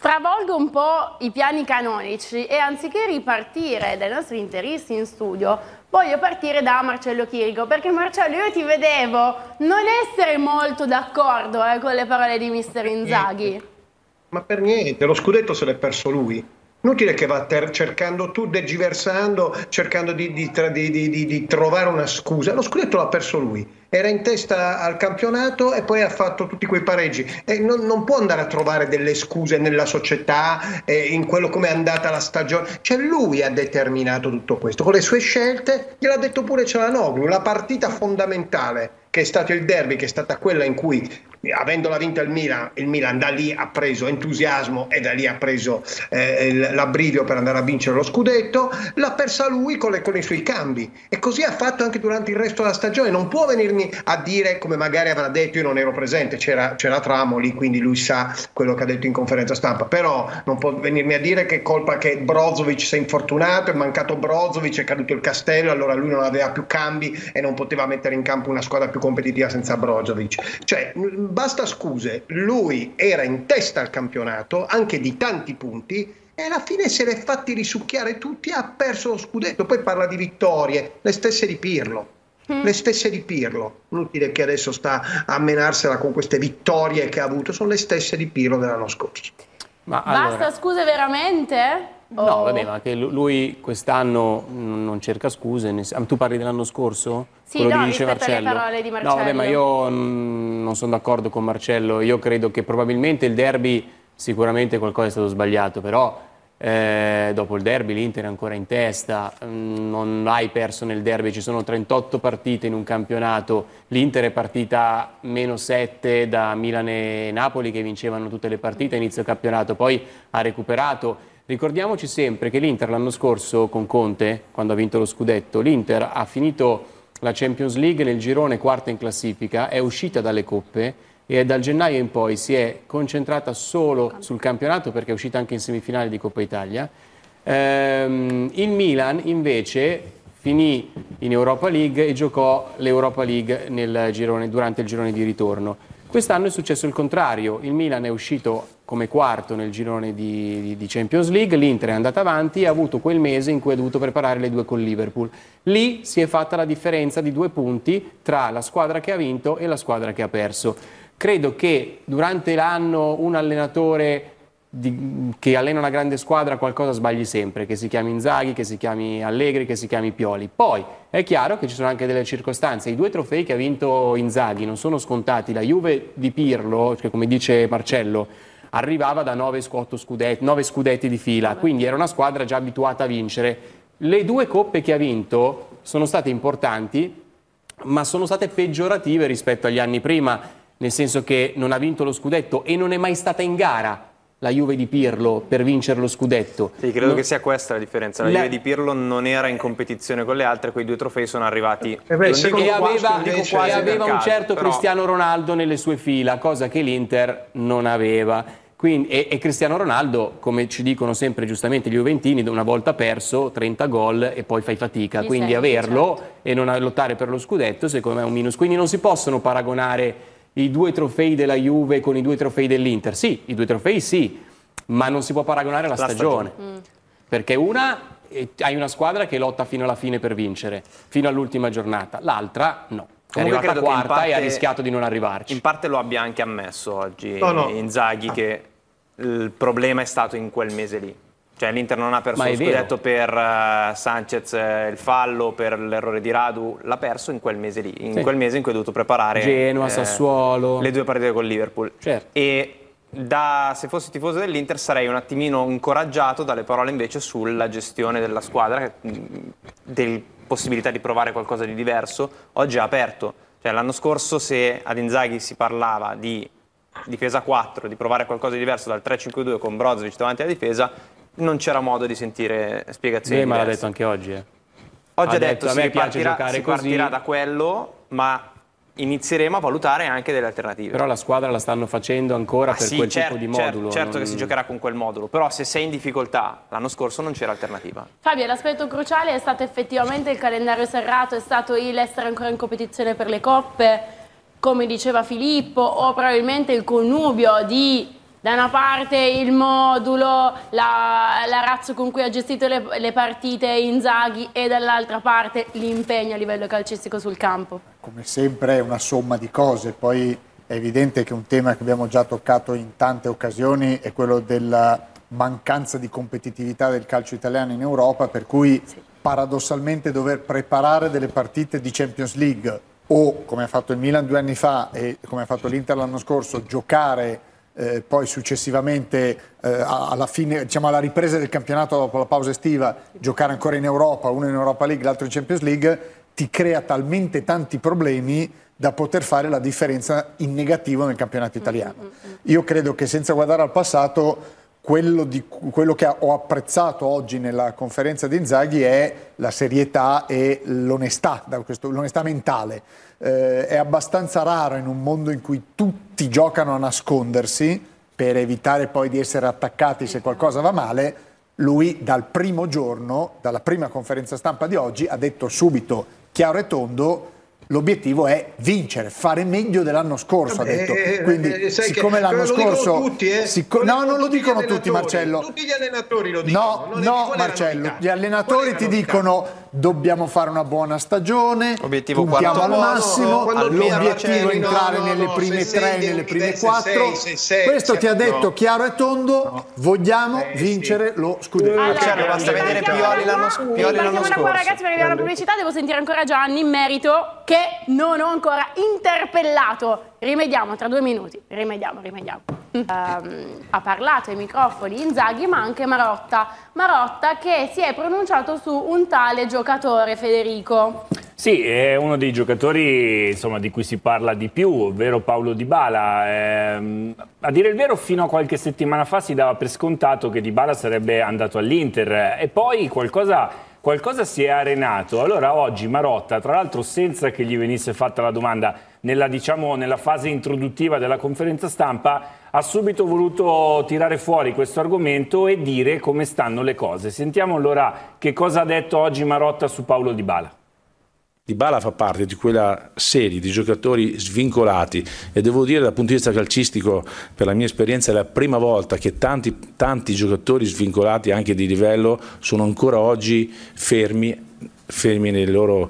Stravolgo un po' i piani canonici e anziché ripartire dai nostri interisti in studio, voglio partire da Marcello Chirico, perché Marcello, io ti vedevo non essere molto d'accordo con le parole di mister Inzaghi. Ma per niente, lo scudetto se l'è perso lui. Inutile che va cercando, tu degiversando, cercando di trovare una scusa. Lo scudetto l'ha perso lui. Era in testa al campionato e poi ha fatto tutti quei pareggi. E non può andare a trovare delle scuse nella società, in quello come è andata la stagione. Cioè lui ha determinato tutto questo. Con le sue scelte, gliel'ha detto pure Cialanoglu, la partita fondamentale, che è stato il derby, che è stata quella in cui, avendola vinta il Milan da lì ha preso entusiasmo e da lì ha preso l'abbrivio per andare a vincere lo scudetto, l'ha persa lui con i suoi cambi, e così ha fatto anche durante il resto della stagione. Non può venirmi a dire, come magari avrà detto, io non ero presente, c'era Tramo lì, quindi lui sa quello che ha detto in conferenza stampa, però non può venirmi a dire che è colpa che Brozovic si è infortunato, è mancato Brozovic, è caduto il castello, allora lui non aveva più cambi e non poteva mettere in campo una squadra più competitiva senza Brozovic. Cioè, basta scuse, lui era in testa al campionato, anche di tanti punti, e alla fine se l'è fatti risucchiare tutti, ha perso lo scudetto. Poi parla di vittorie, le stesse di Pirlo. Le stesse di Pirlo, inutile che adesso sta a menarsela con queste vittorie che ha avuto, sono le stesse di Pirlo dell'anno scorso. Ma basta scuse veramente? No, vabbè, ma che lui quest'anno non cerca scuse. Tu parli dell'anno scorso? Sì, quello no, che dice rispetto alle Marcello. parole di Marcello. No, vabbè, ma io non sono d'accordo con Marcello. Io credo che probabilmente il derby, sicuramente qualcosa è stato sbagliato, però dopo il derby l'Inter è ancora in testa, non hai perso nel derby, ci sono 38 partite in un campionato, l'Inter è partita -7 da Milan e Napoli che vincevano tutte le partite a inizio campionato, poi ha recuperato. Ricordiamoci sempre che l'Inter l'anno scorso con Conte, quando ha vinto lo scudetto, l'Inter ha finito la Champions League nel girone quarta in classifica, è uscita dalle coppe e dal gennaio in poi si è concentrata solo sul campionato, perché è uscita anche in semifinale di Coppa Italia. Il Milan invece finì in Europa League e giocò l'Europa League durante il girone di ritorno. Quest'anno è successo il contrario, il Milan è uscito come quarto nel girone di Champions League, l'Inter è andata avanti e ha avuto quel mese in cui ha dovuto preparare le due con Liverpool. Lì si è fatta la differenza di 2 punti tra la squadra che ha vinto e la squadra che ha perso. Credo che durante l'anno un allenatore che allena una grande squadra qualcosa sbagli sempre, che si chiami Inzaghi, che si chiami Allegri, che si chiami Pioli. Poi è chiaro che ci sono anche delle circostanze. I 2 trofei che ha vinto Inzaghi non sono scontati. La Juve di Pirlo, che come dice Marcello, arrivava da 9 scudetti di fila, quindi era una squadra già abituata a vincere. Le 2 coppe che ha vinto sono state importanti, ma sono state peggiorative rispetto agli anni prima, nel senso che non ha vinto lo scudetto e non è mai stata in gara la Juve di Pirlo per vincere lo scudetto. Sì, credo che sia questa la differenza. La Juve di Pirlo non era in competizione con le altre, quei 2 trofei sono arrivati e aveva un certo Cristiano Ronaldo nelle sue fila, cosa che l'Inter non aveva. Quindi, e Cristiano Ronaldo, come ci dicono sempre giustamente gli juventini, una volta perso 30 gol e poi fai fatica, quindi averlo e non lottare per lo scudetto secondo me è un minus. Quindi non si possono paragonare i 2 trofei della Juve con i 2 trofei dell'Inter. Sì, i 2 trofei sì, ma non si può paragonare la stagione. Perché hai una squadra che lotta fino alla fine per vincere, fino all'ultima giornata, l'altra no. È arrivata quarta e ha rischiato di non arrivarci. In parte lo abbia anche ammesso oggi Inzaghi che il problema è stato in quel mese lì. Cioè l'Inter non ha perso lo scudetto per Sanchez, il fallo, per l'errore di Radu, l'ha perso in quel mese lì, in quel mese in cui ha dovuto preparare Genoa, Sassuolo, le 2 partite con Liverpool. E se fossi tifoso dell'Inter sarei un attimino incoraggiato dalle parole invece sulla gestione della squadra, delle possibilità di provare qualcosa di diverso. Oggi è aperto. Cioè, l'anno scorso se ad Inzaghi si parlava di difesa 4, di provare qualcosa di diverso dal 3-5-2 con Brozovic davanti alla difesa, non c'era modo di sentire spiegazioni ma l'ha detto anche oggi. Oggi ha detto si partirà da quello, ma inizieremo a valutare anche delle alternative. Però la squadra la stanno facendo ancora per quel tipo di modulo. Certo che si giocherà con quel modulo, però se sei in difficoltà, l'anno scorso non c'era alternativa. Fabio, l'aspetto cruciale è stato effettivamente il calendario serrato, è stato l'essere ancora in competizione per le coppe, come diceva Filippo, o probabilmente il connubio di Da una parte il modulo, la razza con cui ha gestito le partite Inzaghi e dall'altra parte l'impegno a livello calcistico sul campo. Come sempre è una somma di cose, poi è evidente che un tema che abbiamo già toccato in tante occasioni è quello della mancanza di competitività del calcio italiano in Europa, per cui paradossalmente dover preparare delle partite di Champions League o, come ha fatto il Milan 2 anni fa e come ha fatto l'Inter l'anno scorso, giocare poi successivamente alla fine, diciamo alla ripresa del campionato dopo la pausa estiva, giocare ancora in Europa, uno in Europa League, l'altro in Champions League, ti crea talmente tanti problemi da poter fare la differenza in negativo nel campionato italiano. Io credo che, senza guardare al passato, quello che ho apprezzato oggi nella conferenza di Inzaghi è la serietà e l'onestà, l'onestà mentale. È abbastanza raro in un mondo in cui tutti giocano a nascondersi per evitare poi di essere attaccati se qualcosa va male. Lui dal primo giorno, dalla prima conferenza stampa di oggi, ha detto subito, chiaro e tondo, l'obiettivo è vincere, fare meglio dell'anno scorso, ha detto. Quindi, siccome l'anno scorso... Tutti, no, non lo dicono tutti, Marcello. Tutti gli allenatori lo dicono. No, Marcello, gli allenatori ti dicono dobbiamo fare una buona stagione, obiettivo puntiamo al massimo, l'obiettivo è entrare nelle prime 3, nelle prime 4. Questo ti ha detto chiaro e tondo, vogliamo vincere lo scudetto. Allora, basta vedere Pioli l'anno scorso. Qua, ragazzi, perché abbiamo la pubblicità, devo sentire ancora Gianni in merito, che non ho ancora interpellato. Rimediamo tra 2 minuti, rimediamo. Ha parlato ai microfoni Inzaghi, ma anche Marotta che si è pronunciato su un tale giocatore, Federico. Sì, è uno dei giocatori, insomma, di cui si parla di più, ovvero Paulo Dybala. A dire il vero, fino a qualche settimana fa si dava per scontato che Dybala sarebbe andato all'Inter, e poi qualcosa si è arenato. Allora oggi Marotta, tra l'altro senza che gli venisse fatta la domanda, nella fase introduttiva della conferenza stampa, ha subito voluto tirare fuori questo argomento e dire come stanno le cose. Sentiamo allora che cosa ha detto oggi Marotta su Paulo Dybala. Dybala fa parte di quella serie di giocatori svincolati, e devo dire, dal punto di vista calcistico, per la mia esperienza, è la prima volta che tanti giocatori svincolati anche di livello sono ancora oggi fermi nel loro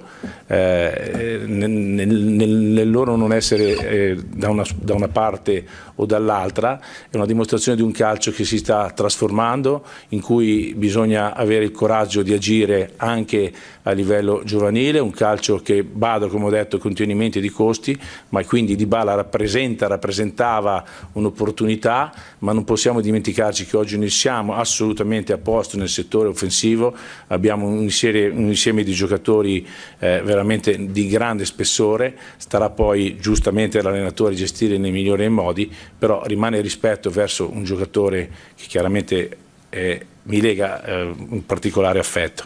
non essere da una parte o dall'altra. È una dimostrazione di un calcio che si sta trasformando, in cui bisogna avere il coraggio di agire anche a livello giovanile, un calcio che bada, come ho detto, contenimenti di costi, ma quindi Dybala rappresentava un'opportunità, ma non possiamo dimenticarci che oggi noi siamo assolutamente a posto nel settore offensivo, abbiamo un insieme di giocatori veramente di grande spessore. Starà poi giustamente all'allenatore gestire nei migliori modi, però rimane rispetto verso un giocatore che chiaramente mi lega un particolare affetto.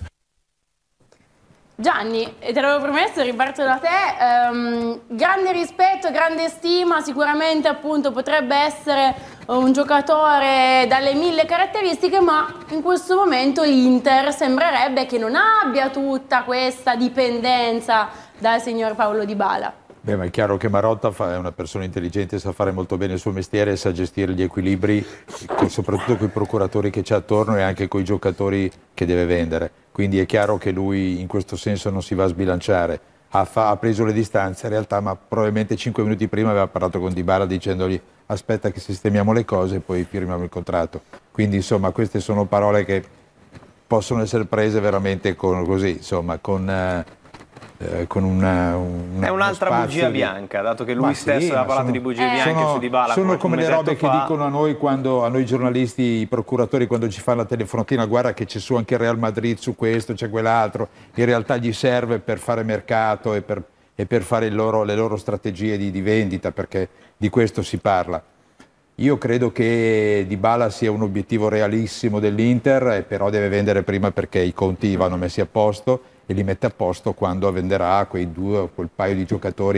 Gianni, te l'avevo promesso, riparto da te, grande rispetto, grande stima, sicuramente appunto potrebbe essere un giocatore dalle 1000 caratteristiche, ma in questo momento l'Inter sembrerebbe che non abbia tutta questa dipendenza dal signor Paulo Dybala. Beh, ma è chiaro che Marotta è una persona intelligente, sa fare molto bene il suo mestiere e sa gestire gli equilibri, soprattutto con i procuratori che c'è attorno e anche con i giocatori che deve vendere. Quindi è chiaro che lui in questo senso non si va a sbilanciare. Ha preso le distanze in realtà, ma probabilmente 5 minuti prima aveva parlato con Dybala dicendogli aspetta che sistemiamo le cose e poi firmiamo il contratto. Quindi insomma queste sono parole che possono essere prese veramente così, insomma, con è un'altra bugia bianca, dato che lui stesso ha parlato di bugie bianche su Dybala. Sono come le robe che dicono a noi, a noi giornalisti, i procuratori, quando ci fanno la telefonatina, guarda che c'è su anche il Real Madrid su questo, c'è quell'altro. In realtà gli serve per fare mercato e per fare le loro strategie di vendita, perché di questo si parla. Io credo che Dybala sia un obiettivo realissimo dell'Inter, però deve vendere prima, perché i conti vanno messi a posto, e li mette a posto quando venderà quel paio di giocatori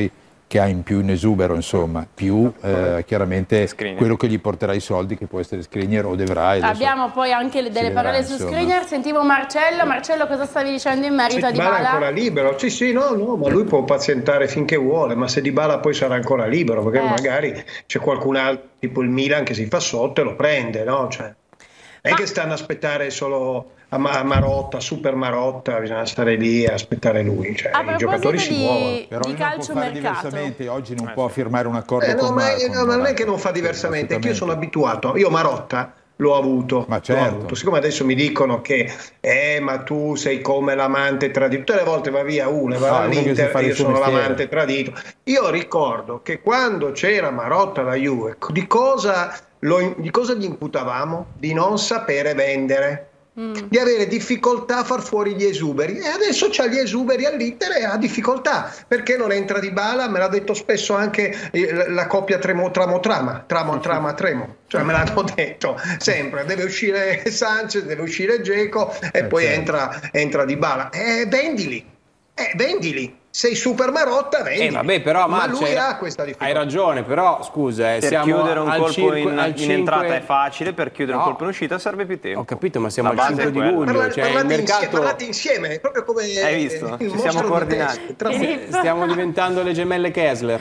che ha in più in esubero, insomma, più chiaramente quello che gli porterà i soldi, che può essere Skriniar o De Vrij. Abbiamo poi anche delle parole su Skriniar. Sentivo Marcello. Marcello, cosa stavi dicendo in merito a Dybala? È ancora libero? Sì, no, ma lui può pazientare finché vuole, ma se Dybala poi sarà ancora libero, perché magari c'è qualcun altro, tipo il Milan, che si fa sotto e lo prende, no? Cioè, non è che stanno a aspettare solo a Marotta, Super Marotta, bisogna stare lì a aspettare lui, cioè, i giocatori si muovono. Però di calcio non può fare diversamente, oggi non può firmare un accordo con Marco. Ma non è che non fa diversamente, è che io sono abituato, io Marotta l'ho avuto, ma certo. Siccome adesso mi dicono che ma tu sei come l'amante tradito, tutte le volte va via uno e va all'Inter, io sono l'amante tradito. Io ricordo che quando c'era Marotta alla Juve, di cosa gli imputavamo? Di non sapere vendere, di avere difficoltà a far fuori gli esuberi, e adesso c'ha gli esuberi all'Inter e ha difficoltà perché non entra Dybala. Me l'ha detto spesso anche la coppia Tremo, cioè me l'hanno detto sempre, deve uscire Sanchez, deve uscire Dzeko e poi entra Dybala. Vendili. Sei Super Marotta, vendi. Vabbè, però, ma lui ha questa difficoltà. Hai ragione, però scusa, per siamo chiudere un colpo in 5... entrata è facile, per chiudere un colpo in uscita serve più tempo. Ho capito, ma siamo al 5 di luglio, parlate insieme, proprio come hai visto? Ci siamo coordinati. Stiamo diventando le gemelle Kessler.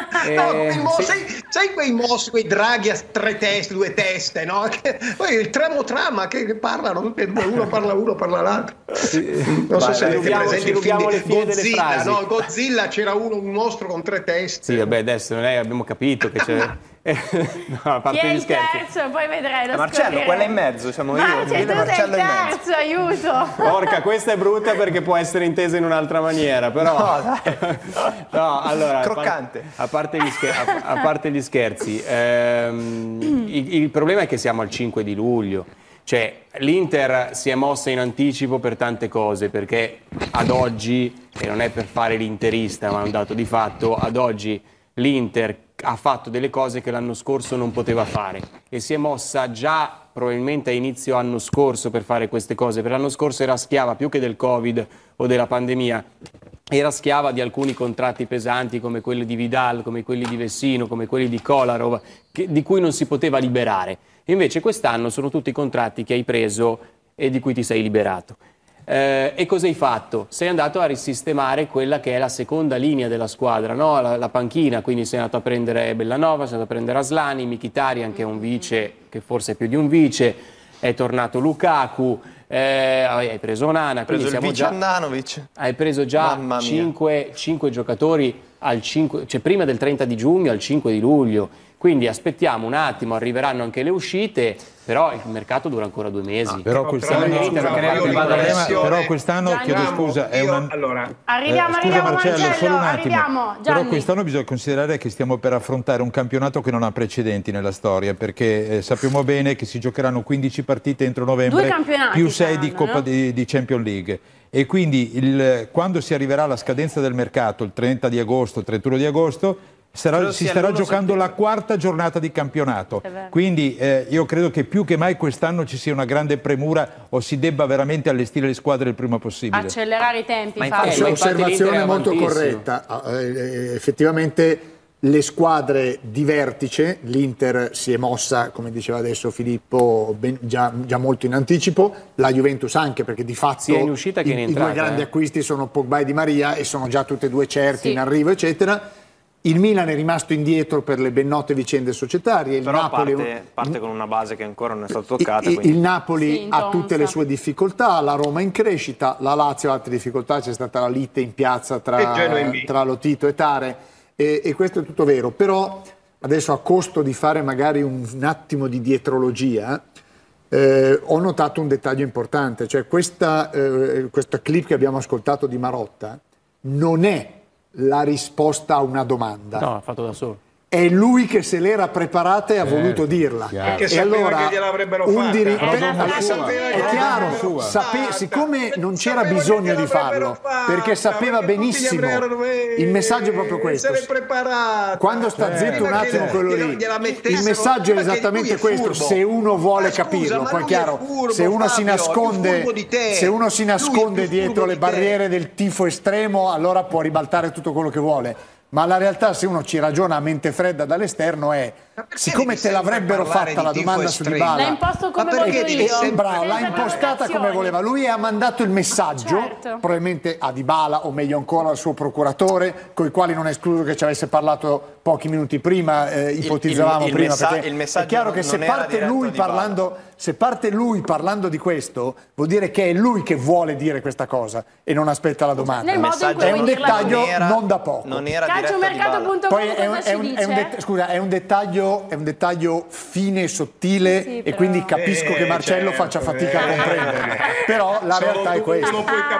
Sai quei draghi a due teste, no? Poi il Trama che parlano tutti e due, uno parla l'altro. Non so se avete presente il film di Godzilla, no? Godzilla, c'era un mostro con 3 teste. Sì, vabbè, adesso noi abbiamo capito che c'è. No, a parte chi è gli il scherzi. terzo? Poi vedrai. Marcello, quella in mezzo, siamo io. Ma c'è tu Marcello sei il terzo, aiuto. Porca, questa è brutta perché può essere intesa in un'altra maniera, però. No, allora. Croccante. A parte gli scherzi, il problema è che siamo al 5 di luglio. Cioè, l'Inter si è mossa in anticipo per tante cose, perché ad oggi, e non è per fare l'interista, ma è un dato di fatto, ad oggi l'Inter ha fatto delle cose che l'anno scorso non poteva fare e si è mossa già probabilmente a inizio anno scorso per fare queste cose. Per l'anno scorso era schiava più che del Covid o della pandemia, era schiava di alcuni contratti pesanti come quelli di Vidal, come quelli di Vessino, come quelli di Kolarov, di cui non si poteva liberare. Invece quest'anno sono tutti contratti che hai preso e di cui ti sei liberato. E cosa hai fatto? Sei andato a risistemare quella che è la seconda linea della squadra, no? La panchina, quindi sei andato a prendere Bellanova, sei andato a prendere Aslani, Mkhitaryan, che è un vice, che forse è più di un vice, è tornato Lukaku, hai preso Onana, quindi preso siamo già Andanovic. Hai preso già 5 giocatori cioè prima del 30 di giugno al 5 di luglio. Quindi aspettiamo un attimo, arriveranno anche le uscite, però il mercato dura ancora 2 mesi. Però quest'anno chiedo scusa, arriviamo Marcello, solo un attimo. Arriviamo, però quest'anno bisogna considerare che stiamo per affrontare un campionato che non ha precedenti nella storia, perché sappiamo bene che si giocheranno 15 partite entro novembre, più 6 di Coppa di Champions League. E quindi quando si arriverà alla scadenza del mercato, il 30 di agosto, il 31 di agosto, si starà giocando la 4ª giornata di campionato, quindi io credo che più che mai quest'anno ci sia una grande premura o si debba veramente allestire le squadre il prima possibile. Accelerare i tempi. Osservazione molto corretta. Effettivamente le squadre di vertice, l'Inter si è mossa, come diceva adesso Filippo, già molto in anticipo, la Juventus anche, perché di fatto in uscita che in entrata, i 2 grandi acquisti sono Pogba e Di Maria e sono già tutte e 2 certi in arrivo, eccetera. Il Milan è rimasto indietro per le ben note vicende societarie. Il Però Napoli parte con una base che ancora non è stata toccata. Il Napoli ha tutte le sue difficoltà, la Roma in crescita, la Lazio ha altre difficoltà, c'è stata la lite in piazza tra Lotito e Tare e questo è tutto vero. Però adesso, a costo di fare magari un attimo di dietrologia, ho notato un dettaglio importante, cioè questa clip che abbiamo ascoltato di Marotta non è la risposta a una domanda. No, l'ha fatto da solo. È lui che se l'era preparata e ha voluto dirla. Perché sapeva che gliel'avrebbero fatta. È chiaro, siccome non c'era bisogno di farlo, perché sapeva benissimo, il messaggio è proprio questo. Quando sta zitto un attimo quello lì, il messaggio è esattamente questo. Se uno vuole capirlo, poi è chiaro, se uno si nasconde dietro le barriere del tifo estremo, allora può ribaltare tutto quello che vuole. Ma la realtà, se uno ci ragiona a mente fredda dall'esterno, è siccome te l'avrebbero fatta la domanda su Dybala, l'ha imposto come voglio io. bravo, l'ha impostata come voleva lui e ha mandato il messaggio, Certo. probabilmente a Dybala o meglio ancora al suo procuratore, con i quali non è escluso che ci avesse parlato pochi minuti prima, ipotizzavamo il prima, messa- perché il messaggio è chiaro che non se era parte diretto lui a Dybala. parlando di questo, vuol dire che è lui che vuole dire questa cosa e non aspetta la domanda. Nel modo in cui È un vuoi dirla tu. dettaglio non da poco. Non era diretto a Dybala. Calciomercato.com Poi cosa ci dice? è un dettaglio fine, sottile, Sì, e però- quindi capisco che Marcello certo, faccia fatica a comprenderlo. Però la realtà è questa. Lo puoi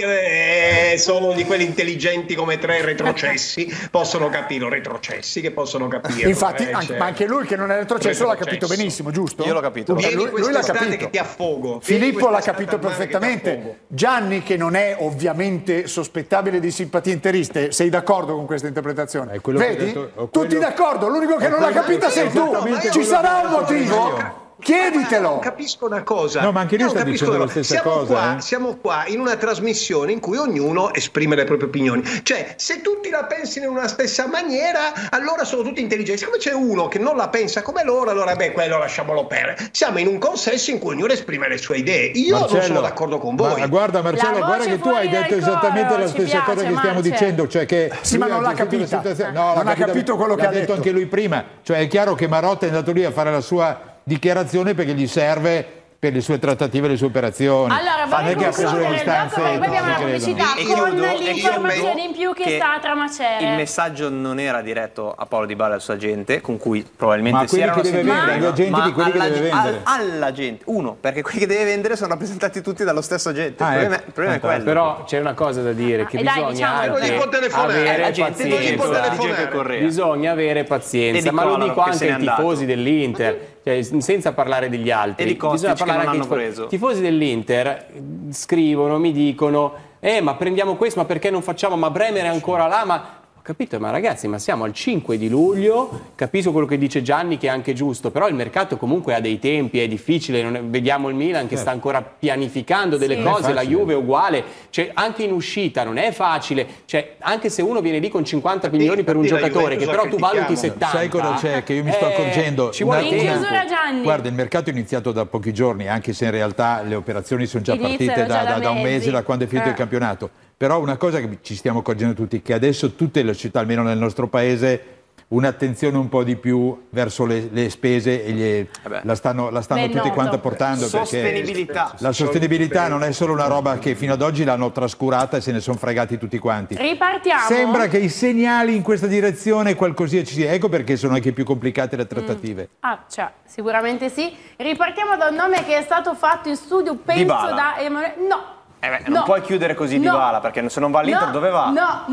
capire, solo di quelli intelligenti come tre retrocessi possono capire, retrocessi che possono capire. Infatti, certo. ma anche lui che non è retrocesso l'ha capito benissimo, giusto? Io l'ho capito. Vieni Lui l'ha quest'estate capito. che ti affogo. Filippo l'ha Vieni capito quest'estate al mare che ti perfettamente. affogo. Gianni, che non è ovviamente sospettabile di simpatie interiste, sei d'accordo con questa interpretazione? È quello che ho Vedi? detto- ho Tutti quello- d'accordo, l'unico che ho non l'ha quello- capita sei tu. esattamente Ci quello sarà che un ho detto motivo? io. Chieditelo. Non capisco una cosa. No, ma anche lui Io sta non capisco dicendo una la stessa siamo cosa, Qua, eh. siamo qua in una trasmissione in cui ognuno esprime le proprie opinioni. Cioè, se tutti la pensano in una stessa maniera, allora sono tutti intelligenti. Siccome c'è uno che non la pensa come loro, allora quello lasciamolo perdere. Siamo in un consesso in cui ognuno esprime le sue idee. Io non sono d'accordo con voi. Ma guarda Marcello, La guarda voce che tu hai fuori dal detto esattamente coro, la ci stessa cosa piace, che stiamo Marce. dicendo, cioè che Sì, ma lui non ha l'ha gestito la capita. situazione. Non ha capito quello che l'ha ha detto. anche lui prima, cioè è chiaro che Marotta è andato lì a fare la sua dichiarazione perché gli serve per le sue trattative e le sue operazioni. Allora, non è che ha preso le concludere il blocco distanze, perché poi abbiamo la non credo. pubblicità E con chiudo- l'informazione in più che che sta a Tramacere. Il messaggio non era diretto a Paolo Dybala e alla sua gente, con cui probabilmente Ma si quelli erano che deve sentiti vendere, bene, gli agenti ma di quelli che alla deve ge- vendere. alla gente. Uno, perché quelli che deve vendere sono rappresentati tutti dallo stesso agente. Ah, il ecco. problema è quello. Però c'è una cosa da dire, che E dai, bisogna diciamolo. anche Non gli può telefonare. avere La gente non gli può pazienza. telefonare. Bisogna avere E pazienza, di ma lo Colano, dico che anche se n'è ai tifosi andato. dell'Inter, cioè, senza parlare degli altri. E di Kostic, Bisogna che parlare non anche hanno ai preso. tifosi dell'Inter. Scrivono, mi dicono, ma prendiamo questo, ma perché non facciamo, ma Bremer è ancora là, ma... Ho capito, ma ragazzi, ma siamo al 5 di luglio, capisco quello che dice Gianni che è anche giusto, però il mercato comunque ha dei tempi, è difficile, vediamo il Milan che sta ancora pianificando delle cose, la Juve è uguale, cioè, anche in uscita non è facile, cioè, anche se uno viene lì con 50 milioni per un infatti la giocatore che Juventus però tu la valuti critichiamo. 70. Sai cosa c'è? Che io mi sto accorgendo. Ci vuole In tempo. chiusura, Gianni. Guarda, il mercato è iniziato da pochi giorni, anche se in realtà le operazioni sono già Iniziano partite già da da un mesi. mese, da quando è finito il campionato. Però una cosa che ci stiamo accorgendo tutti, che adesso tutte le città, almeno nel nostro paese, un'attenzione un po' di più verso le spese e la stanno Ben tutti noto. quanto portando. Sostenibilità. Perché la sostenibilità non è solo una roba che fino ad oggi l'hanno trascurata e se ne sono fregati tutti quanti. Ripartiamo. Sembra che i segnali in questa direzione qualcosina ci sia. Ecco perché sono anche più complicate le trattative. Cioè, sicuramente sì. Ripartiamo da un nome che è stato fatto in studio, penso Dybala. da Emanuele. No. Non puoi chiudere così Dybala, perché se non va all'Inter dove va?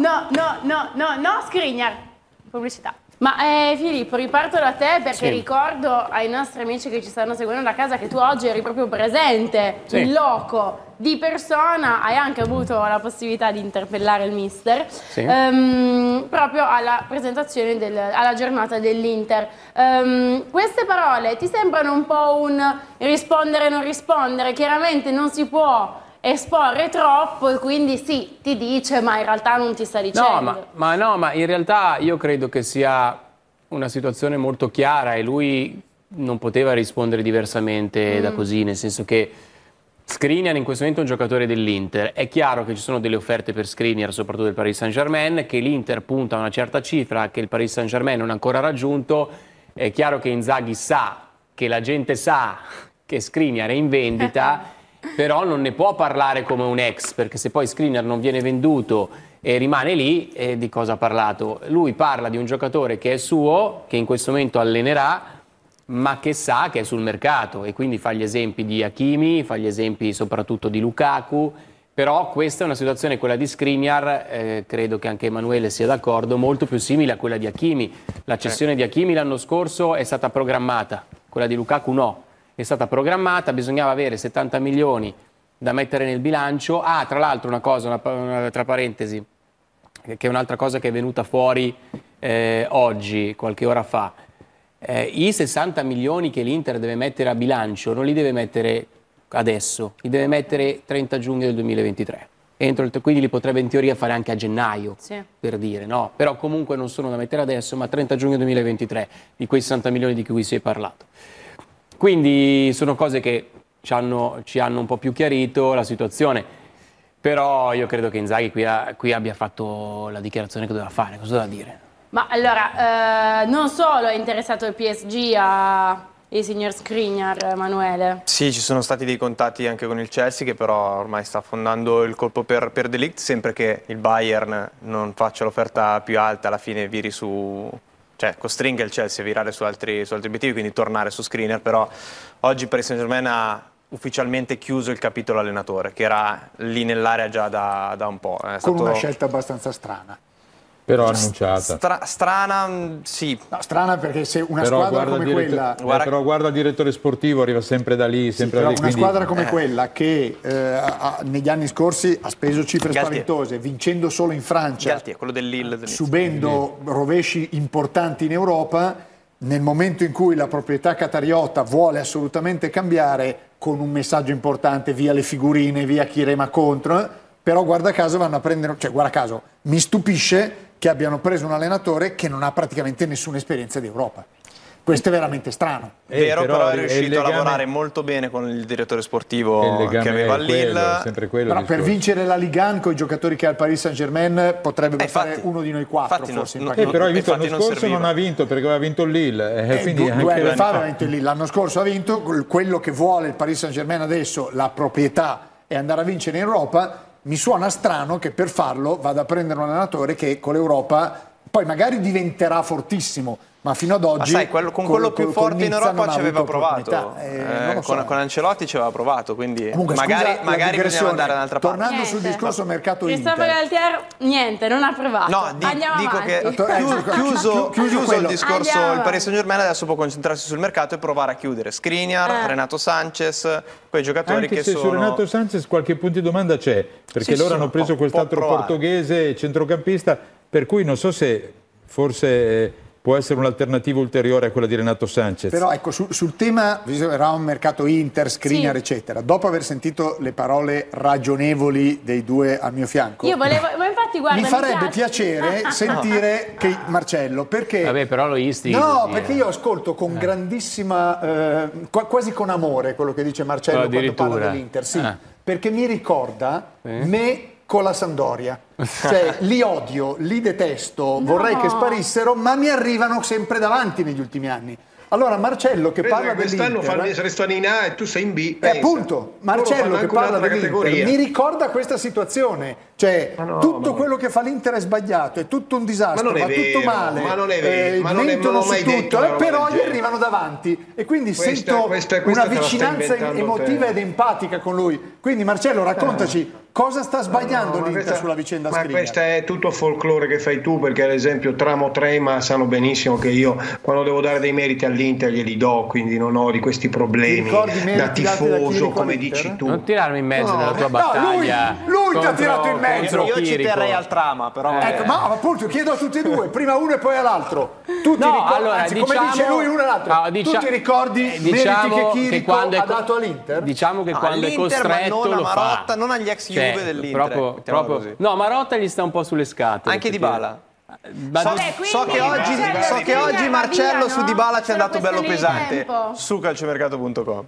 No, Skriniar. Pubblicità. Ma Filippo, riparto da te perché ricordo ai nostri amici che ci stanno seguendo da casa che tu oggi eri proprio presente, in loco, di persona, hai anche avuto la possibilità di interpellare il mister, proprio alla presentazione, alla giornata dell'Inter. Queste parole ti sembrano un po' un rispondere e non rispondere? Chiaramente non si può esporre troppo e quindi sì, ti dice ma in realtà non ti sta dicendo. Ma in realtà io credo che sia una situazione molto chiara e lui non poteva rispondere diversamente da così, nel senso che Skriniar in questo momento è un giocatore dell'Inter, è chiaro che ci sono delle offerte per Skriniar soprattutto del Paris Saint-Germain, che l'Inter punta a una certa cifra che il Paris Saint-Germain non ha ancora raggiunto, è chiaro che Inzaghi sa, che la gente sa che Skriniar è in vendita però non ne può parlare come un ex, perché se poi Skriniar non viene venduto e rimane lì, di cosa ha parlato? Lui parla di un giocatore che è suo, che in questo momento allenerà, ma che sa che è sul mercato e quindi fa gli esempi di Hakimi, fa gli esempi soprattutto di Lukaku, però questa è una situazione, quella di Skriniar, credo che anche Emanuele sia d'accordo, molto più simile a quella di Hakimi. La cessione di Hakimi l'anno scorso è stata programmata, quella di Lukaku no. È stata programmata, bisognava avere 70 milioni da mettere nel bilancio. Tra l'altro una cosa, tra parentesi, che è un'altra cosa che è venuta fuori oggi, qualche ora fa. I 60 milioni che l'Inter deve mettere a bilancio non li deve mettere adesso, li deve mettere 30 giugno del 2023. quindi li potrebbe in teoria fare anche a gennaio, Sì. per dire, no? Però comunque non sono da mettere adesso, ma 30 giugno 2023, di quei 60 milioni di cui si è parlato. Quindi sono cose che ci hanno un po' più chiarito la situazione, però io credo che Inzaghi qui abbia fatto la dichiarazione che doveva fare, cosa da dire? Ma allora, non solo è interessato il PSG il signor Skriniar, Emanuele. Sì, ci sono stati dei contatti anche con il Chelsea, che però ormai sta affondando il colpo per De Ligt, sempre che il Bayern non faccia l'offerta più alta, alla fine viri su, cioè costringa il Chelsea a virare su altri obiettivi, quindi tornare su Skriniar. Però oggi Paris Saint-Germain ha ufficialmente chiuso il capitolo allenatore, che era lì nell'area già da un po'. Con una scelta abbastanza strana. Però annunciata. Strana, sì. No, strana perché se una squadra come quella... Però guarda il direttore sportivo, arriva sempre da lì, sempre da lì. Una squadra come quella che negli anni scorsi ha speso cifre spaventose, vincendo solo in Francia, Galtier, quello del Lille, subendo rovesci importanti in Europa, nel momento in cui la proprietà qatariota vuole assolutamente cambiare, con un messaggio importante, via le figurine, via chi rema contro, però guarda caso vanno a prendere, cioè guarda caso, mi stupisce che abbiano preso un allenatore che non ha praticamente nessuna esperienza di Europa. Questo è veramente strano. Vero, però è riuscito a lavorare molto bene con il direttore sportivo che aveva il Lille. Sempre quello però per vincere la Ligue 1 con i giocatori che ha il Paris Saint-Germain potrebbe fare uno di noi quattro, forse. Però hai visto, l'anno scorso non ha vinto perché aveva vinto il Lille. Quindi 2 anni fa aveva vinto il Lille. L'anno scorso ha vinto. Quello che vuole il Paris Saint-Germain adesso, la proprietà, è andare a vincere in Europa. Mi suona strano che per farlo vada a prendere un allenatore che con l'Europa poi magari diventerà fortissimo, ma fino ad oggi sai, con quello più forte in Europa ci aveva provato, con Ancelotti ci aveva provato, quindi comunque, magari bisogna andare da un'altra parte. Tornando sul discorso mercato Christophe Galtier niente, non ha provato. No, dico che chiuso il discorso, il Paris Saint-Germain adesso può concentrarsi sul mercato e provare a chiudere Skriniar, Renato Sanchez, quei giocatori anche che se sono... su Renato Sanchez qualche punto di domanda c'è, perché loro hanno preso quest'altro portoghese centrocampista, per cui non so se forse può essere un'alternativa ulteriore a quella di Renato Sanchez. Però ecco, sul tema, era un mercato Inter, Skriniar, eccetera, dopo aver sentito le parole ragionevoli dei due al mio fianco, io volevo, ma infatti guarda, mi farebbe piacere sentire che Marcello, perché... Vabbè, però lo isti. No, perché io ascolto con grandissima, quasi con amore quello che dice Marcello quando parla dell'Inter, perché mi ricorda me con la Sampdoria, cioè li odio, li detesto, vorrei che sparissero, ma mi arrivano sempre davanti negli ultimi anni. Allora Marcello che parla dell'Inter, quest'anno restano in A e tu sei in B, appunto, Marcello che parla dell'Inter mi ricorda questa situazione, cioè tutto quello che fa l'Inter è sbagliato, è tutto un disastro, va tutto male, ma non è vero, ma non mentono mai su detto tutto, però gli arrivano davanti e quindi sento una vicinanza emotiva ed empatica con lui. Quindi Marcello, raccontaci cosa sta sbagliando l'Inter sulla vicenda Skriniar. Ma questo è tutto folklore che fai tu, perché ad esempio Tramo Trema sanno benissimo che io quando devo dare dei meriti all'Inter glieli do, quindi non ho di questi problemi da tifoso come dici tu. Non tirarmi in mezzo nella tua battaglia. Lui ti ha tirato in mezzo. Io ci terrei al Trama, però ecco, ma appunto chiedo a tutti e due, prima uno e poi all'altro. Tu ti ricordi, allora, anzi, come dice lui uno e l'altro, tu ti ricordi meriti che Chirico ha dato all'Inter? Diciamo che quando è costretto non lo fa. Marotta, non agli ex Juve dell'Inter. Proprio, no, Marotta gli sta un po' sulle scatole. Anche Dybala. Vabbè, So che oggi Marcello su Dybala ci è andato bello pesante su calciomercato.com.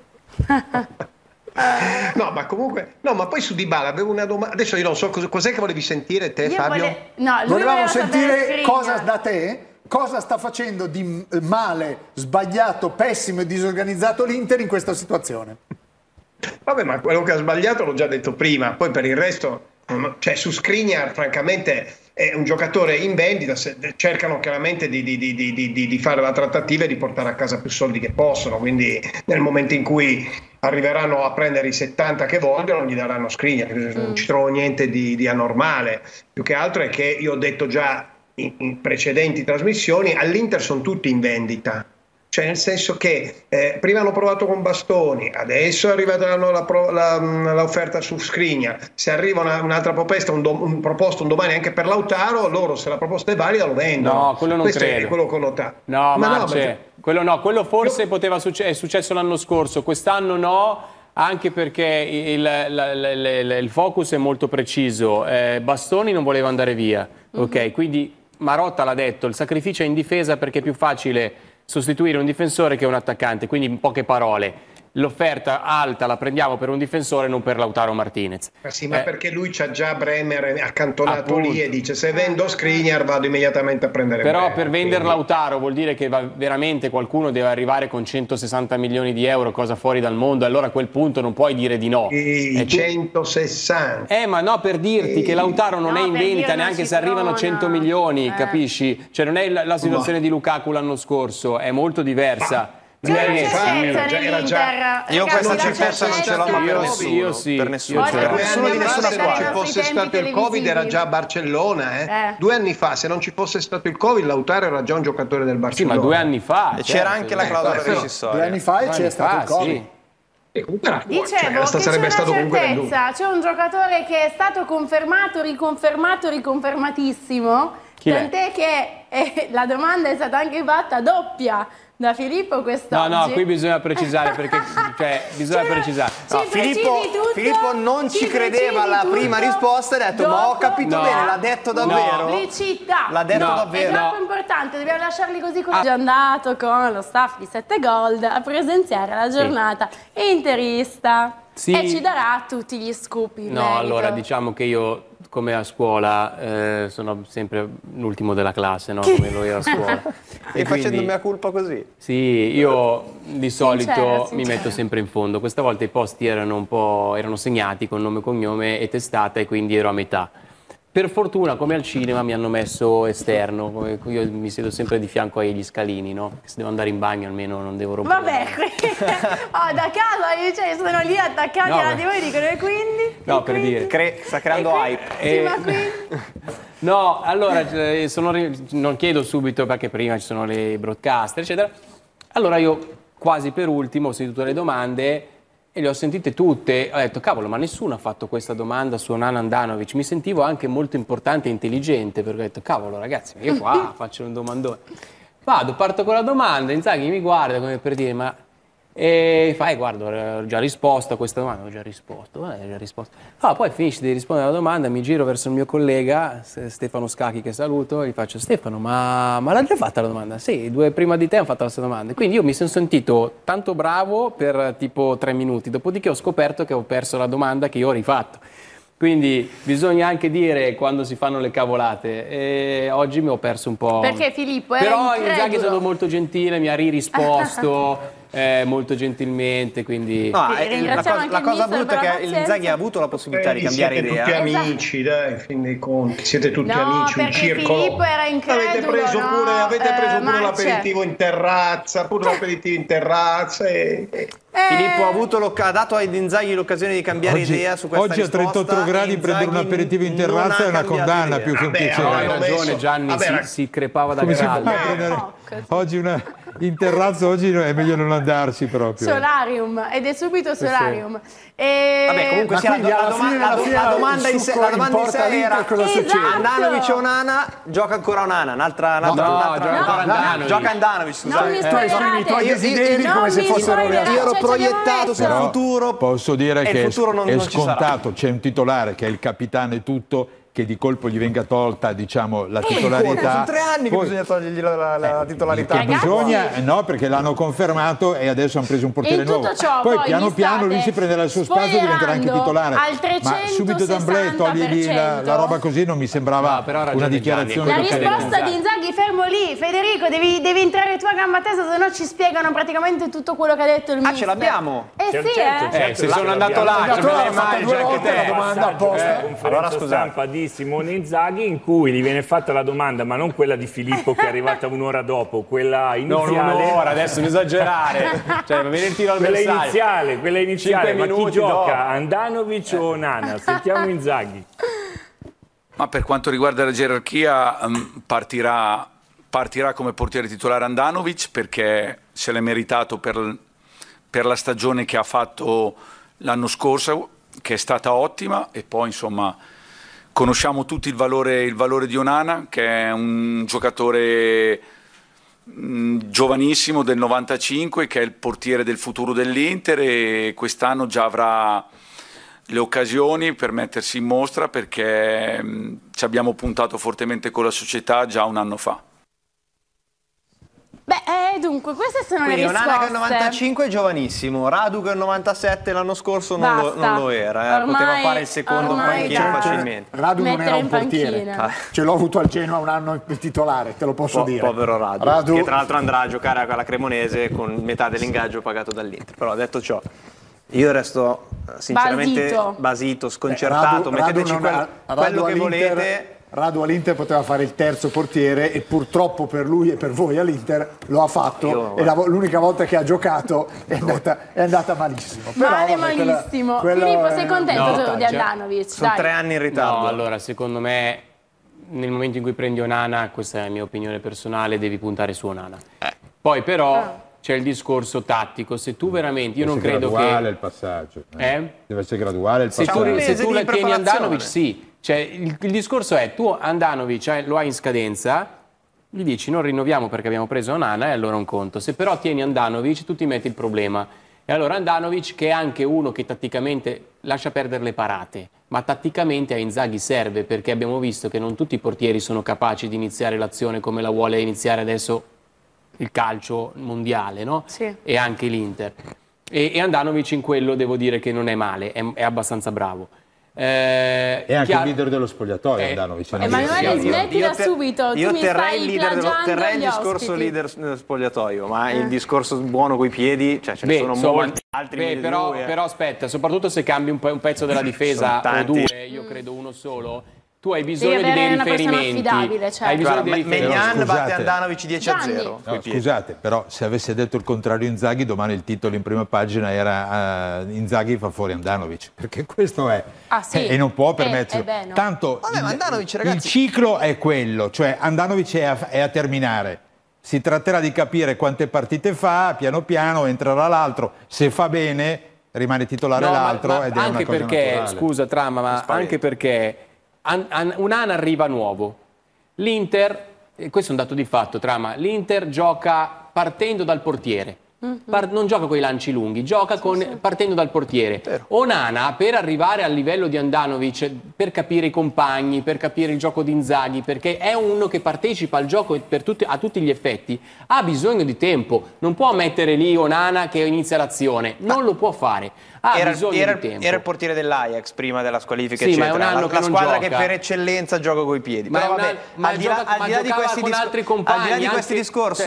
No, ma comunque, no, ma poi su Dybala avevo una domanda. Adesso io non so cos'è che volevi sentire te, Fabio? Volevamo sentire cosa da te. Cosa sta facendo di male, sbagliato, pessimo e disorganizzato l'Inter in questa situazione? Vabbè, ma quello che ha sbagliato l'ho già detto prima, poi per il resto, cioè su Skriniar francamente è un giocatore in vendita, cercano chiaramente di fare la trattativa e di portare a casa più soldi che possono, quindi nel momento in cui arriveranno a prendere i 70 che vogliono gli daranno Skriniar, non ci trovo niente di anormale, più che altro è che io ho detto già in precedenti trasmissioni, all'Inter sono tutti in vendita, cioè nel senso che prima hanno provato con Bastoni, adesso è arrivata l'offerta su Skriniar, se arriva un'altra proposta un domani anche per Lautaro, loro se la proposta è valida lo vendono. No, quello non questo credo. È quello che ho notato. No, Marce, quello no, quello forse è successo l'anno scorso, quest'anno no. anche perché il focus è molto preciso. Bastoni non voleva andare via, ok? Quindi Marotta l'ha detto, il sacrificio è in difesa perché è più facile sostituire un difensore che un attaccante, quindi in poche parole. L'offerta alta la prendiamo per un difensore, non per Lautaro Martinez. Sì, ma perché lui c'ha già Bremer accantonato Appunto. lì e dice se vendo Skriniar vado immediatamente a prendere Però Bremer. per vendere Quindi- Lautaro vuol dire che veramente qualcuno deve arrivare con 160 milioni di euro, cosa fuori dal mondo, allora a quel punto non puoi dire di no. I 160. Ma no, per dirti che Lautaro non No, è in per vendita dire neanche una se arrivano cifrona. 100 milioni, capisci? Cioè non è la situazione di Lukaku l'anno scorso, è molto diversa. C'è una anni fa certezza era già- nell'Inter. Io Ragazzi, questa la certezza non ce l'ho certezza- per Io nessuno. io sì, Per io nessuno. ce l'ho. Oggi- Due anni Dobbiamo fa, se non ci stare fosse ai stato il nostri Covid, era tempi già a Barcellona. 2 anni fa, se non ci fosse stato il Covid, Lautaro era già un giocatore del Sì, Barcellona. ma 2 anni fa. E c'era certo. anche la clausola però- rescissoria. 2 anni fa e 2 c'è anni stato fa, il Covid. sì. E comunque era Dicevo cioè, che c'è sarebbe una stato comunque venduto. certezza, c'è un giocatore che è stato confermato, riconfermatissimo, Chi è? tant'è che la domanda è stata anche fatta doppia da Filippo quest'oggi. No, qui bisogna precisare perché bisogna precisare. No, Filippo non ci credeva alla prima risposta e ha detto ma ho capito No. bene, l'ha detto davvero? Pubblicità. L'ha detto No. È davvero? troppo importante, dobbiamo lasciarli così come è andato con lo staff di 7 Gold a presenziare la giornata interista Sì. e ci darà tutti gli scoop in No, merito. allora diciamo che io come a scuola sono sempre l'ultimo della classe, no? Come lo ero a scuola. E facendo mea colpa così? Sì, io di solito Sincera. mi metto sempre in fondo. Questa volta i posti erano segnati con nome, cognome e testata e quindi ero a metà. Per fortuna, come al cinema, mi hanno messo esterno. Io mi siedo sempre di fianco agli scalini, no? Se devo andare in bagno almeno non devo rompere. Vabbè, da casa cioè, sono lì attaccati No, alla beh. TV e dicono e quindi? No, E per quindi? dire. Sta creando hype. Sì, ma quindi? No, allora non chiedo subito perché prima ci sono le broadcaster, eccetera. Allora io quasi per ultimo ho sentito le domande e le ho sentite tutte. Ho detto, cavolo, ma nessuno ha fatto questa domanda su Nana Andanovic. Mi sentivo anche molto importante e intelligente perché ho detto, cavolo ragazzi, io qua faccio un domandone. Parto con la domanda, Inzaghi mi guarda come per dire, ma... E fai, guarda, ho già risposto a questa domanda, ho già risposto. Poi finisci di rispondere alla domanda, mi giro verso il mio collega Stefano Scacchi che saluto e gli faccio, Stefano, ma l'ha già fatta la domanda? Sì, 2 prima di te hanno fatto la stessa domanda. Quindi io mi sono sentito tanto bravo per tipo 3 minuti, dopodiché ho scoperto che ho perso la domanda che io ho rifatto. Quindi bisogna anche dire quando si fanno le cavolate e oggi mi ho perso un po'. Perché Filippo era Però incredulo. Inzaghi è stato molto gentile, mi ha ririsposto molto gentilmente, quindi... No, Ringraziamo anche la il cosa mister brutta è per la che pazienza. Inzaghi ha avuto la possibilità di cambiare siete idea. tutti amici, dai, in fin dei conti. Siete tutti No, amici, un perché circolo. Filippo era incredulo, Avete preso no? pure, Marce. l'aperitivo in terrazza, Filippo ha dato ad Inzaghi l'occasione di cambiare idea su questa oggi a risposta. 38 gradi prendere un Inzaghi aperitivo in non terrazza ha è una cambiato condanna idea. più che un Vabbè, piacere. Hai hanno ragione messo- Gianni, vabbè, si crepava da Come si fa caldo. a prendere oggi in terrazza? Oggi è meglio non andarci proprio. Solarium, ed è subito Solarium. Vabbè, comunque Ma sì, la quindi alla fine della fiera la domanda il in sé, succo la domanda in importa sé l'Inter, era cosa succede? Andanovic o Onana? Gioca ancora Onana, un'altra gioca ancora Andanovic. Gioca Andanovic, Non scusate. mi Tu esprimi i tuoi desideri come se fossero reali. Io ero proiettato sul Però futuro. posso dire e che il futuro non è ci sarà. scontato, c'è un titolare che è il capitano e tutto, che di colpo gli venga tolta, diciamo, la Sono titolarità. 3 anni che Poi- bisogna togliergli la titolarità. Che Ragazzi. bisogna, no, perché l'hanno confermato e adesso hanno preso un portiere In tutto nuovo. ciò, poi poi piano mi piano lui state si prenderà il suo spazio e diventerà anche titolare. al Ma subito d'amblè togli la roba così non mi sembrava No, però ha ragione una dichiarazione La Gianni, da risposta di Inzaghi, fermo lì. Federico, devi entrare tu a gamba tesa, se no ci spiegano praticamente tutto quello che ha detto il Ah, mister. ce l'abbiamo? Sì, Se sono andato là, Andato ce me là, l'hai ha fatto mai due già anche volte la te. domanda apposta. Conferenza Allora, scusate. stampa di Simone Inzaghi in cui gli viene fatta la domanda, ma non quella di Filippo che è arrivata un'ora dopo, quella Non iniziale. un'ora, adesso non esagerare. Cioè, va bene il tiro al bersaglio. Quella iniziale, 5 ma chi minuti gioca? dopo. Andanovic o Onana? Sentiamo Inzaghi. Ma per quanto riguarda la gerarchia, partirà come portiere titolare Andanovic perché se l'è meritato per la stagione che ha fatto l'anno scorso, che è stata ottima, e poi insomma conosciamo tutti il valore di Onana, che è un giocatore giovanissimo del 95, che è il portiere del futuro dell'Inter, e quest'anno già avrà le occasioni per mettersi in mostra, perché ci abbiamo puntato fortemente con la società già un anno fa. Beh, dunque, queste sono Quindi le risposte. Onana che è il 95 è giovanissimo, Radu che è il 97 l'anno scorso non lo era, Ormai, poteva fare il secondo in panchina facilmente. Radu non era un portiere, panchina. ce l'ho avuto al Genoa un anno titolare, te lo posso dire. Povero Radu, che tra l'altro andrà a giocare alla Cremonese con metà dell'ingaggio pagato dall'Inter. Però detto ciò, io resto sinceramente basito, sconcertato. Metteteci quello che volete. Radu all'Inter poteva fare il terzo portiere e purtroppo per lui e per voi all'Inter lo ha fatto, e l'unica volta che ha giocato è andata malissimo. Malissimo. Filippo, sei contento di Handanovic? Sono 3 anni in ritardo. No, allora secondo me nel momento in cui prendi Onana, questa è la mia opinione personale, devi puntare su Onana. Poi però c'è il discorso tattico, se tu veramente, io non credo che... Deve essere graduale il passaggio. Deve essere graduale il passaggio. Se tu la tieni Handanovic, sì. Cioè, il discorso è, tu Handanovic lo hai in scadenza, gli dici non rinnoviamo perché abbiamo preso Onana, e allora un conto. Se però tieni Handanovic, tu ti metti il problema. E allora Handanovic, che è anche uno che tatticamente lascia perdere le parate, ma tatticamente a Inzaghi serve, perché abbiamo visto che non tutti i portieri sono capaci di iniziare l'azione come la vuole iniziare adesso il calcio mondiale, no? Sì. E anche l'Inter. E Handanovic in quello devo dire che non è male, è abbastanza bravo. È anche il leader dello spogliatoio Handanovic. Emanuele, smettila subito. Io terrei il discorso ospiti. leader dello spogliatoio, ma il discorso buono coi piedi, cioè ce ne sono molti altri. Però aspetta, soprattutto se cambi un pezzo della difesa o due, io credo uno solo, tu hai bisogno di dei riferimenti. Hai bisogno di Maignan batte Handanovic 10-0. No, scusate, però se avesse detto il contrario Inzaghi, domani il titolo in prima pagina era Inzaghi fa fuori Handanovic, perché questo è. E non può permetterlo. No. Tanto Handanovic, ragazzi, il ciclo è quello, cioè Handanovic è a terminare. Si tratterà di capire quante partite fa, piano piano entrerà l'altro, se fa bene rimane titolare l'altro, ed è anche una cosa perché, naturale. scusa Trama, ma anche perché Onana arriva nuovo. L'Inter, questo è un dato di fatto, Trama, l'Inter gioca partendo dal portiere. Non gioca con i lanci lunghi, gioca partendo dal portiere. Onana, per arrivare al livello di Handanovic, per capire i compagni, per capire il gioco di Inzaghi, perché è uno che partecipa al gioco a tutti gli effetti, ha bisogno di tempo. Non può mettere lì Onana che inizia l'azione, non lo può fare. Ha bisogno di tempo. Era il portiere dell'Ajax prima della squalifica, sì, eccetera. Ma è un anno la squadra gioca. Che per eccellenza gioca coi piedi. Ma però vabbè, al di là di questi altri compagni, al di là di questi discorsi,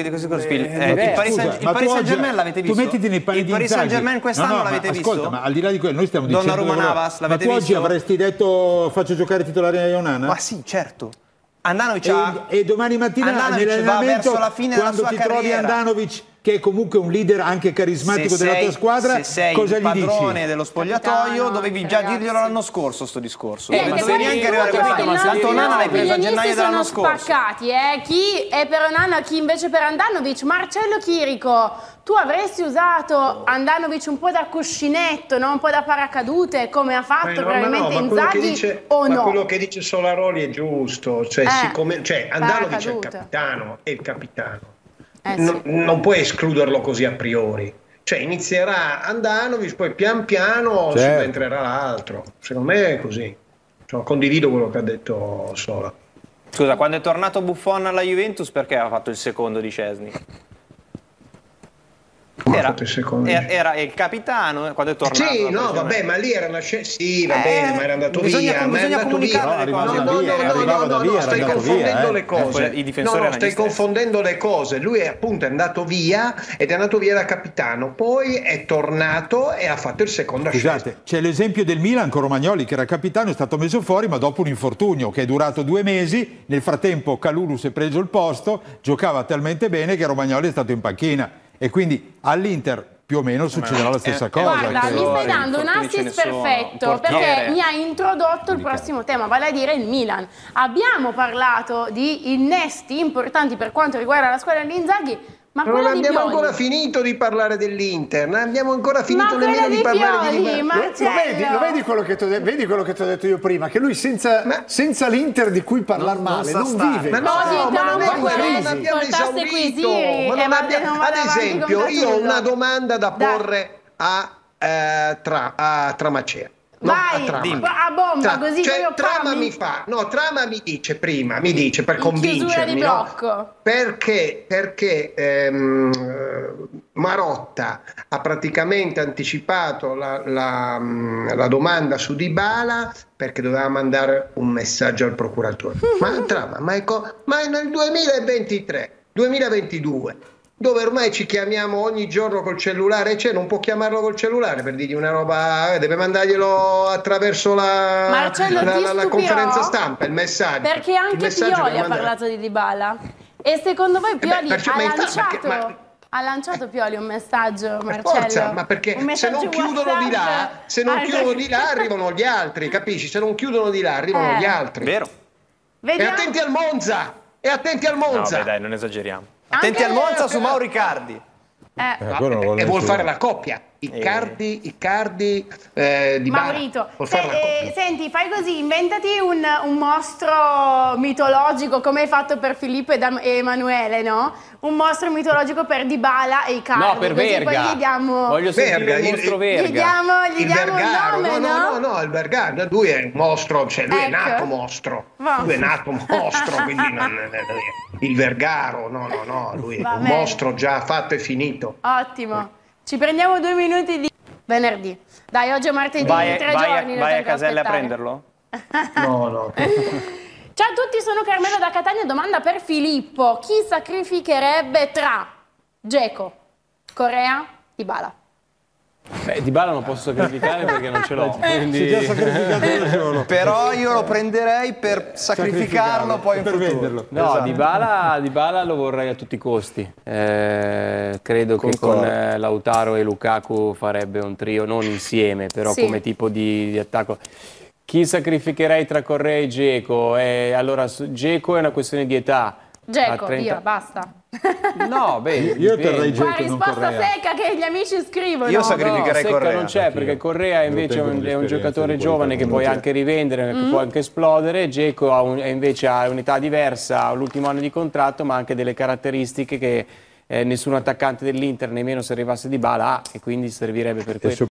il Paris Saint-Germain l'avete visto? Tu mettiti nei panni il di Paris Inzaghi. Saint-Germain quest'anno l'avete visto? Ascolta, ma al di là di quello noi stiamo dicendo Donnarumma Navas, ma l'avete tu oggi visto? avresti detto faccio giocare titolare a Onana? Ma sì, certo. Handanovic e domani mattina nell'allenamento, quando ti trovi Handanovic, che è comunque un leader anche carismatico della tua squadra, se sei cosa il gli dici? padrone dello spogliatoio, dovevi già dirglielo l'anno scorso sto discorso. Non dovevi neanche arrivare a questo. Tanto Onana l'hai preso a gennaio dell'anno scorso. Spaccati, chi è per Onana, chi invece per Handanovic. Marcello Chirico, tu avresti usato Handanovic un po' da cuscinetto, no? Un po' da paracadute, come ha fatto probabilmente Inzaghi, o no? Ma quello che dice Solaroli è giusto, cioè Handanovic è il capitano, non puoi escluderlo così a priori. Cioè inizierà Handanovic, poi pian piano subentrerà l'altro. Secondo me è così. Condivido quello che ha detto Sola. Scusa, quando è tornato Buffon alla Juventus, perché ha fatto il secondo di Szczęsny? Era il capitano quando è tornato. Sì, no, vabbè, ma lì era una sì, va bene, ma era andato via. Ma è andato via. No, stai confondendo le cose. No, stai confondendo le cose. Lui è appunto andato via ed è andato via da capitano. Poi è tornato e ha fatto il secondo. Scusate, c'è l'esempio del Milan con Romagnoli, che era capitano, è stato messo fuori, ma dopo un infortunio che è durato 2 mesi. Nel frattempo Kalulu si è preso il posto, giocava talmente bene che Romagnoli è stato in panchina. E quindi all'Inter più o meno succederà la stessa cosa. Guarda, mi stai dando un assist perfetto, perché mi ha introdotto il prossimo tema, vale a dire il Milan. Abbiamo parlato di innesti importanti per quanto riguarda la squadra di Inzaghi, Ma non abbiamo Pioli. ancora finito di parlare dell'Inter, non abbiamo ancora finito nemmeno di parlare Pioli, di lo vedi quello che ti ho detto io prima, che lui senza l'Inter di cui parlare male non vive. Ma no, ma non è quello, non abbiamo esaurito. Ad esempio, io ho una domanda da porre a Tramacea. Vai, a bomba, così Trama mi dice prima, per convincermi, no? Perché Marotta ha praticamente anticipato la domanda su Dybala perché doveva mandare un messaggio al procuratore. Ma è nel 2022, dove ormai ci chiamiamo ogni giorno col cellulare, non può chiamarlo col cellulare per dirgli una roba, deve mandarglielo attraverso la conferenza stampa, il messaggio. Perché anche Pioli ha parlato di Dybala. E secondo voi Pioli ha lanciato Pioli un messaggio, Marcello? Forza, ma perché se non chiudono di là, arrivano gli altri, capisci? Se non chiudono di là, arrivano gli altri. Vero. E attenti al Monza! No, dai, non esageriamo. Attenti al Monza su Mauro Icardi. E vuol fare la coppia. Icardi di Maurito. Senti, fai così, inventati un mostro mitologico come hai fatto per Filippo e Emanuele, no? Un mostro mitologico per Dybala e Icardi. No, per Verga. Poi gli diamo... Voglio sentire il mostro Verga. Gli diamo il nome, no, il Vergara, lui è un mostro, lui è nato mostro. Lui è nato mostro, quindi il Vergaro, no, lui è un mostro già fatto e finito. Ottimo. Ci prendiamo 2 minuti di venerdì. Dai, oggi è martedì, 3 giorni. Vai a Caselle a prenderlo? No. Ciao a tutti, sono Carmelo da Catania. Domanda per Filippo. Chi sacrificherebbe tra Dzeko, Correa, Dybala? Dybala non posso sacrificare perché non ce l'ho. Si è già sacrificato da solo. Però io lo prenderei per sacrificarlo poi in futuro. Venderlo. No, esatto. Dybala lo vorrei a tutti i costi. Credo che con Lautaro e Lukaku farebbe un trio, non insieme, però come tipo di attacco. Chi sacrificherei tra Correa e Dzeko? Allora, Dzeko è una questione di età. Dzeko, via, basta. No, beh, io terrei Dzeko, non risposta secca che gli amici scrivono. Io sacrificherei Correa. Non c'è, perché Correa invece è un giocatore giovane che puoi anche rivendere, che può anche esplodere. Dzeko invece ha un'età diversa, ha l'ultimo anno di contratto, ma anche delle caratteristiche che nessun attaccante dell'Inter, nemmeno se arrivasse Dybala ha, e quindi servirebbe per questo.